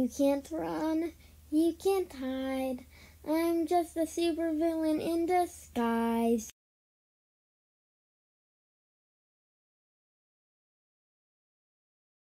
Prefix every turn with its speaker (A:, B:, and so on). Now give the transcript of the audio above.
A: can't run, you can't hide. I'm just a supervillain in disguise.